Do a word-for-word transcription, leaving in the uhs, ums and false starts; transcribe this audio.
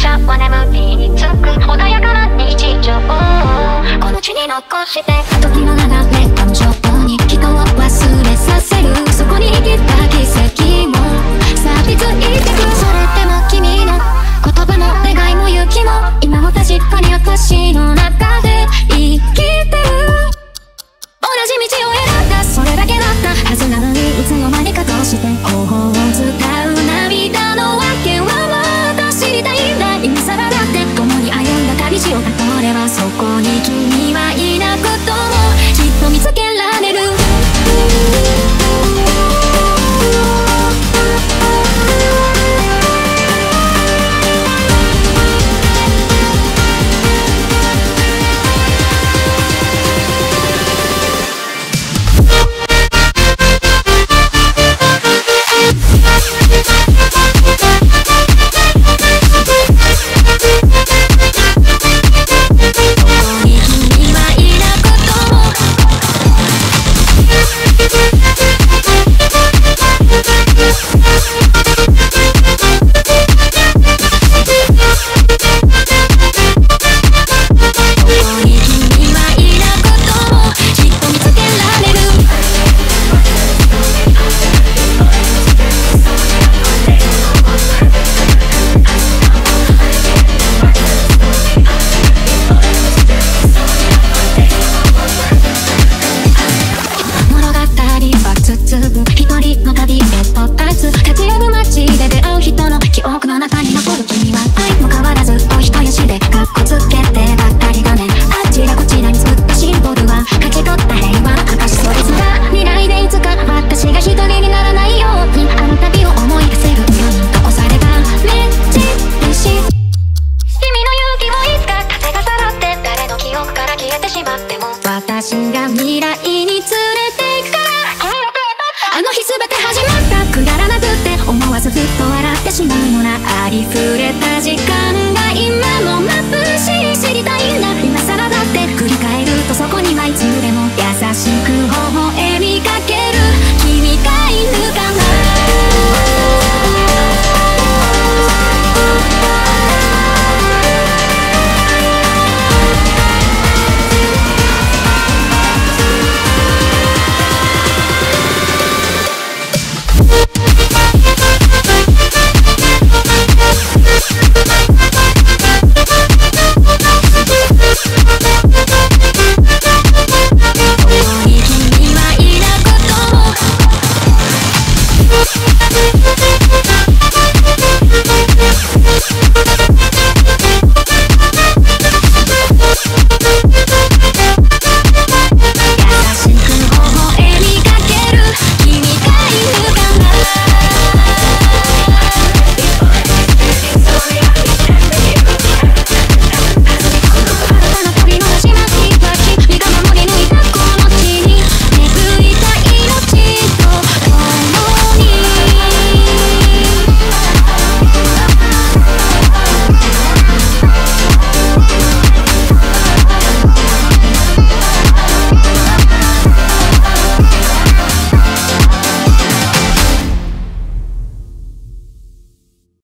車は眠りにつく穏やかな日常をこの地に残して時の流れ感情に人を忘れさせるそこに生きた奇跡も錆びついてくそれでも君の言葉も願いも勇気も今も確かに私の中で生きてる同じ道を選んだそれだけだったはずなのにいつの間にかどうして頬を伝う涙の訳はまだ知りたいんだ今更だって共に歩んだ旅路をたどればそこに君はいなくともきっと見つけられる私が未来に連れて行くからあの日全て始まったくだらなくって思わずずっと笑ってしまうようなありふれた時間が今も眩しい知りたいんだ今更だって振り返るとそこにはいつでも優しく微笑みかける君がいるかな We'll be right back.